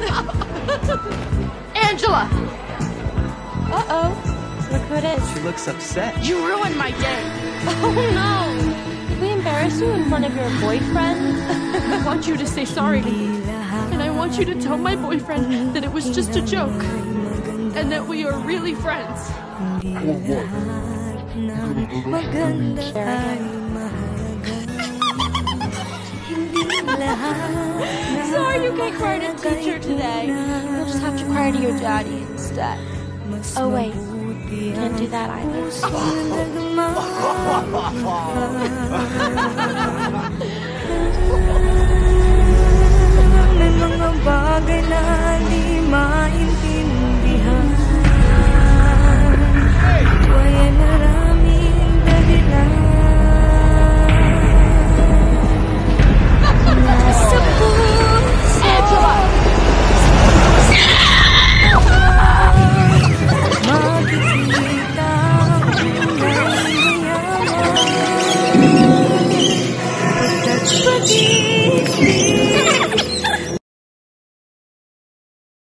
Angela! Uh-oh. Look who it is. She looks upset. You ruined my day. Oh, no. Did we embarrass you in front of your boyfriend? I want you to say sorry to me. And I want you to tell my boyfriend that it was just a joke. And that we are really friends. Sorry you can't cry to teacher today. You'll just have to cry to your daddy instead. Oh wait, can't do that either.